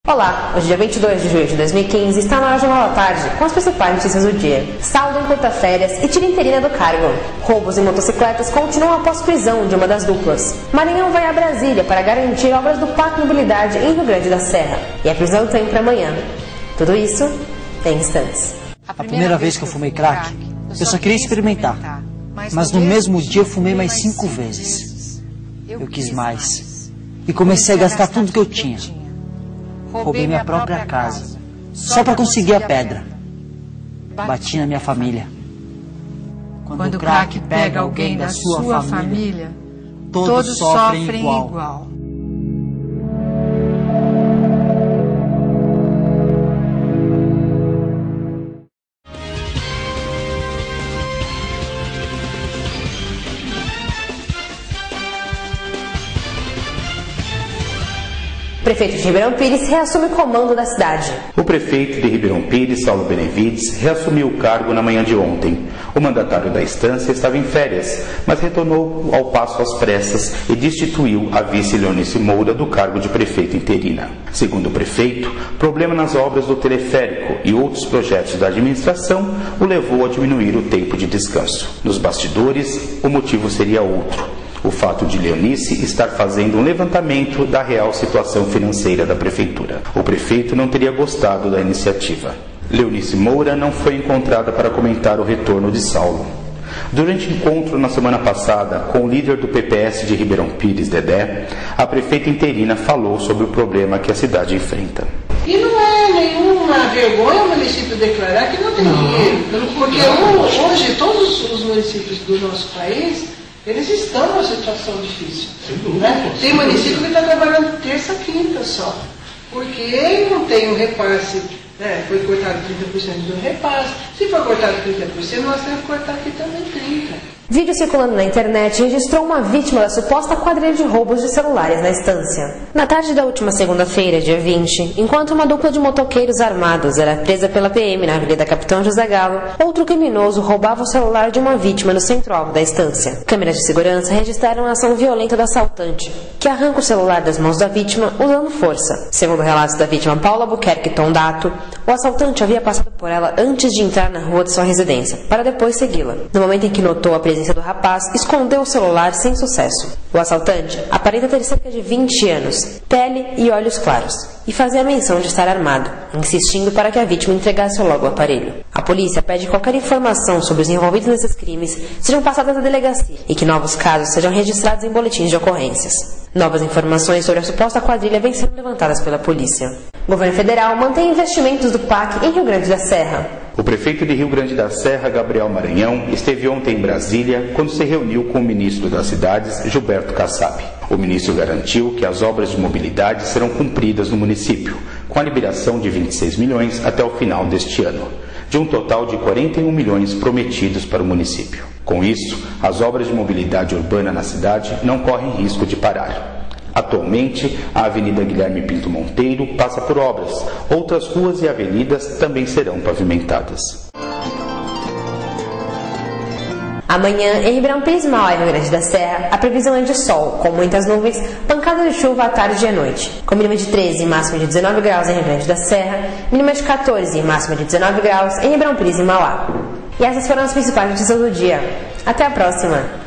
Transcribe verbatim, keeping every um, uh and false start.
Olá, hoje é dia vinte e dois de julho de dois mil e quinze, está na hora do Jornal da Tarde, com as principais notícias do dia. Saldo em curta férias e tira interina do cargo. Roubos em motocicletas continuam após prisão de uma das duplas. Maranhão vai a Brasília para garantir obras do Parque Mobilidade em Rio Grande da Serra. E a prisão tem para amanhã. Tudo isso em instantes. A primeira vez que eu fumei crack, eu só queria experimentar. Mas no mesmo dia eu fumei mais cinco vezes. Eu quis mais. E comecei a gastar tudo que eu tinha. Roubei minha própria casa, só para conseguir a pedra. Bati na minha família. Quando o crack pega alguém da sua família, todos sofrem igual. O prefeito de Ribeirão Pires reassume o comando da cidade. O prefeito de Ribeirão Pires, Saulo Benevides, reassumiu o cargo na manhã de ontem. O mandatário da instância estava em férias, mas retornou ao passo às pressas e destituiu a vice Leonice Moura do cargo de prefeito interina. Segundo o prefeito, problema nas obras do teleférico e outros projetos da administração o levou a diminuir o tempo de descanso. Nos bastidores, o motivo seria outro. O fato de Leonice estar fazendo um levantamento da real situação financeira da prefeitura. O prefeito não teria gostado da iniciativa. Leonice Moura não foi encontrada para comentar o retorno de Saulo. Durante o encontro na semana passada com o líder do P P S de Ribeirão Pires, Dedé, a prefeita interina falou sobre o problema que a cidade enfrenta. E não é nenhuma vergonha o município declarar que não tem dinheiro, porque hoje todos os municípios do nosso país, eles estão numa situação difícil. Né? Tem município que está trabalhando terça, quinta só. Porque não tem um repasse, né? Foi cortado trinta por cento do repasse. Se for cortado trinta por cento, nós temos que cortar aqui também trinta por cento. Vídeo circulando na internet registrou uma vítima da suposta quadrilha de roubos de celulares na estância. Na tarde da última segunda-feira, dia vinte, enquanto uma dupla de motoqueiros armados era presa pela P M na Avenida Capitão José Galo, outro criminoso roubava o celular de uma vítima no centro-alvo da estância. Câmeras de segurança registraram a ação violenta do assaltante, que arranca o celular das mãos da vítima usando força. Segundo relatos da vítima Paula Buquerque Tondato, o assaltante havia passado por ela antes de entrar na rua de sua residência, para depois segui-la. No momento em que notou a presença do rapaz, escondeu o celular sem sucesso. O assaltante aparenta ter cerca de vinte anos, pele e olhos claros, e fazia menção de estar armado, insistindo para que a vítima entregasse logo o aparelho. A polícia pede que qualquer informação sobre os envolvidos nesses crimes sejam passadas à delegacia e que novos casos sejam registrados em boletins de ocorrências. Novas informações sobre a suposta quadrilha vêm sendo levantadas pela polícia. O governo federal mantém investimentos do P A C em Rio Grande da Serra. O prefeito de Rio Grande da Serra, Gabriel Maranhão, esteve ontem em Brasília quando se reuniu com o ministro das Cidades, Gilberto Kassab. O ministro garantiu que as obras de mobilidade serão cumpridas no município, com a liberação de vinte e seis milhões até o final deste ano, de um total de quarenta e um milhões prometidos para o município. Com isso, as obras de mobilidade urbana na cidade não correm risco de parar. Atualmente, a Avenida Guilherme Pinto Monteiro passa por obras. Outras ruas e avenidas também serão pavimentadas. Amanhã, em Ribeirão Pires, Mauá e Rio Grande da Serra, a previsão é de sol, com muitas nuvens, pancada de chuva à tarde e à noite, com mínima de treze e máxima de dezenove graus em Rio Grande da Serra, mínima de quatorze e máxima de dezenove graus em Ribeirão Pires e Mauá. E essas foram as principais notícias do dia. Até a próxima!